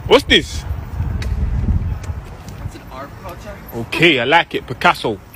What's this? It's an art project. Okay, I like it. Picasso.